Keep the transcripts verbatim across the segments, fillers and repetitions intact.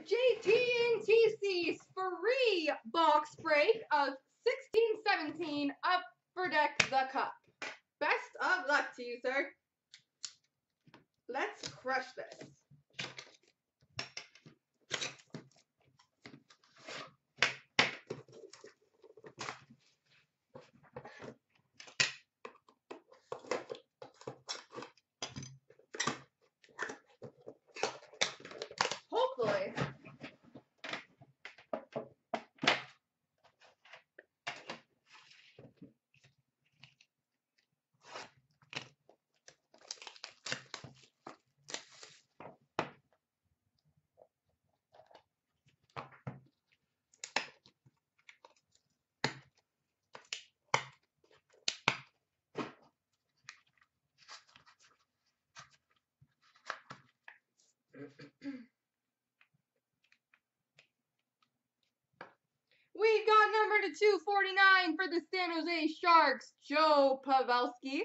J T N C C's free box break of sixteen seventeen Upper Deck the Cup. Best of luck to you, sir. Let's crush this. Hopefully. We've got number to two forty-nine for the San Jose Sharks, Joe Pavelski.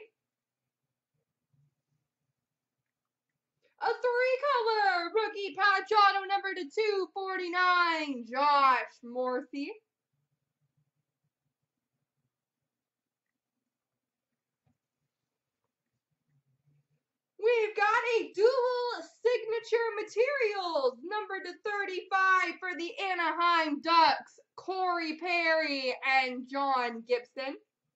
A three-color rookie patch auto number to two forty-nine, Josh Morrissey. We've got a dual signature materials, number to thirty-five for the Anaheim Ducks, Corey Perry and John Gibson.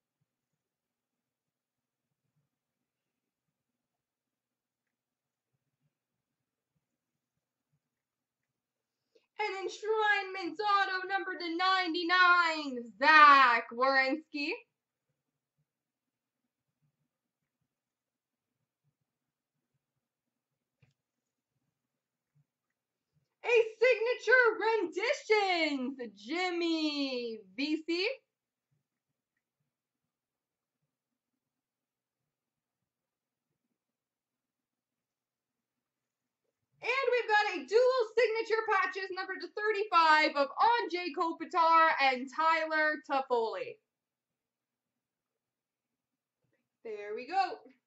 An enshrinement auto, number to ninety-nine, Zach Werenski. A signature renditions, Jimmy Vesey. And we've got a dual signature patches, number to thirty-five of Anjay Kopitar and Tyler Toffoli. There we go.